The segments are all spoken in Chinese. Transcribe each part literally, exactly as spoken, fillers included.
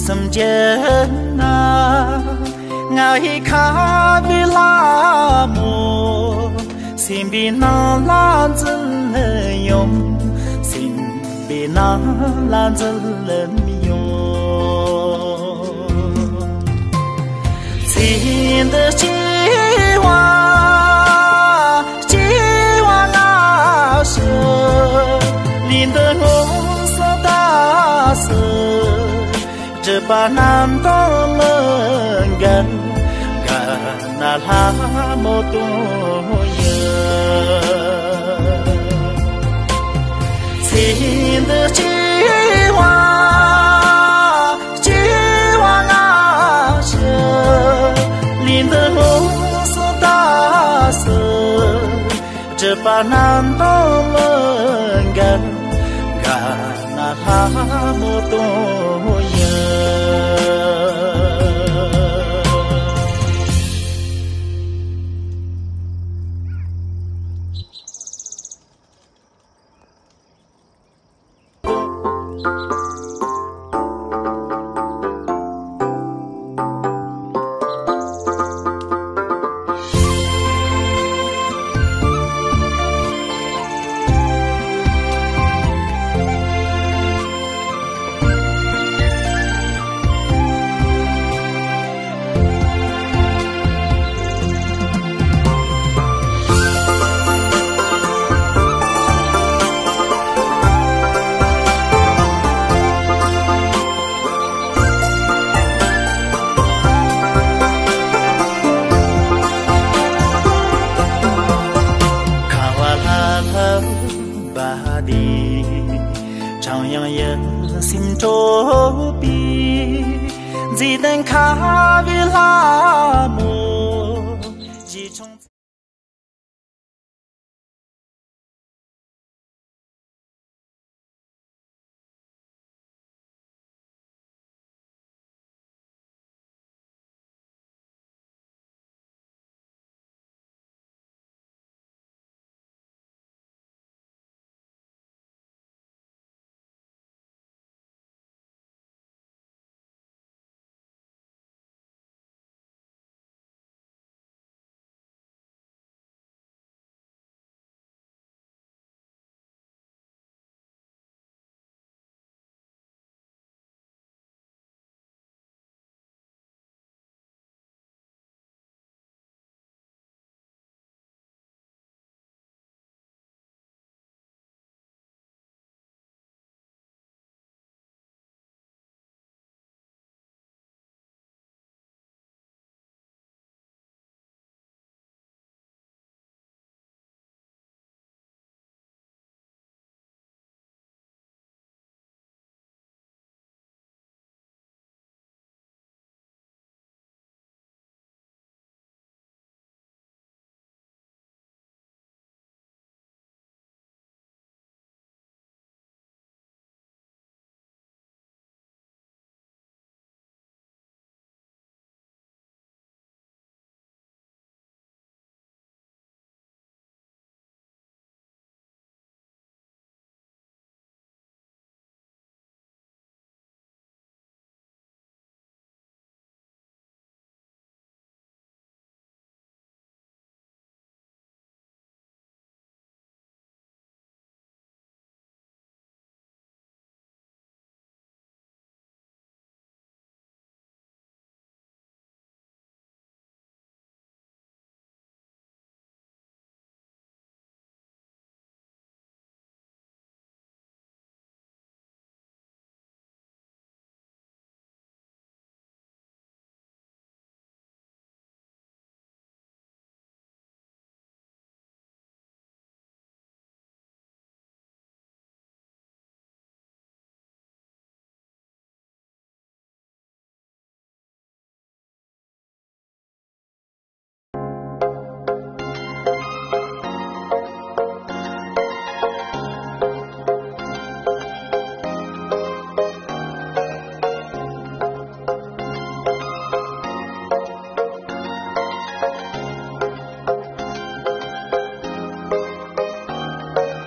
sầm chân na ngày khá vì la mồ xin bị na lan chân yom xin bị na lan chân lên yom xin được chi hoa chi hoa ngã sơ linh được ngôn sa ta sơจะปานน้ำต้องเมื่อกันกันนาลาโมตุเยสิ่งเดือดชีวาชีวานาเชื่อลินเดือดงูสตาเสือจะปานน้ำต้องเมื่อกันกันนาลาโมตุเย心周比，只能卡为拉莫，只从。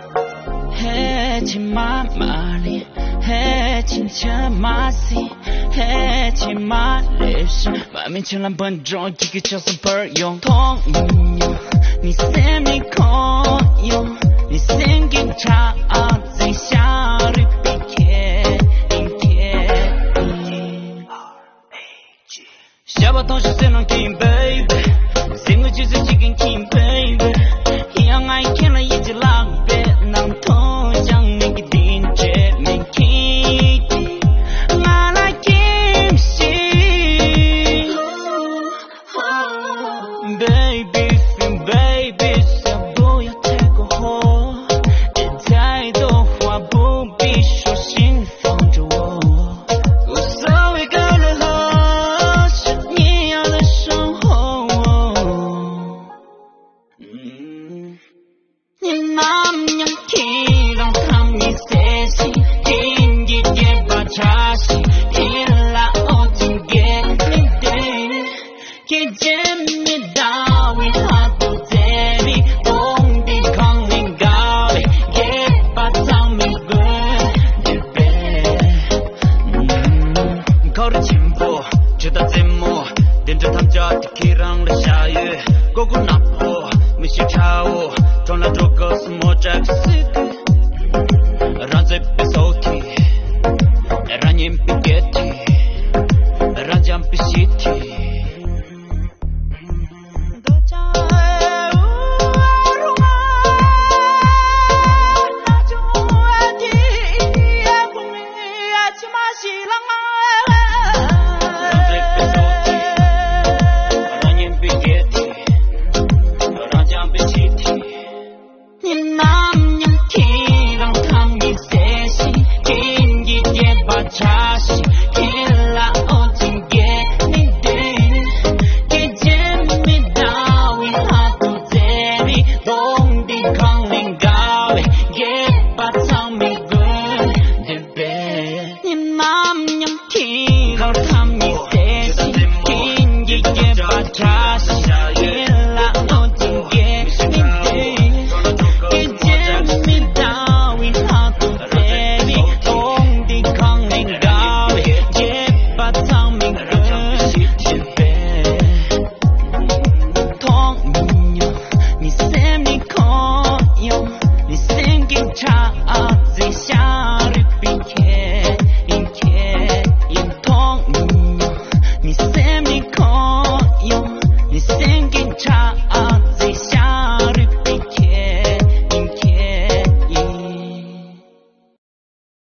Mali, hey, chincha masi, 太起码的是外面千万分钟一个小时不用通用你心里可用你心境差在下里比天下巴同学谁能听 baby 心里就是几根听 baby 一样爱看了一直浪费能通向那个顶着没听我来听戏 baby feel baby 想不要太过火太多话不必说心放着我无所谓个人和是你要的生活嗯你那么样听让他们写信听一点把茶洗听了我听给你对给见面到为他不在你梦的康宁高的给把他们滚的背嗯靠着前步直到节目点着他们家的 K 让了下雨过过那坡没去查我装了多个什么这个事让这被收听让人别给听让将别细听你心里可用，你心境差。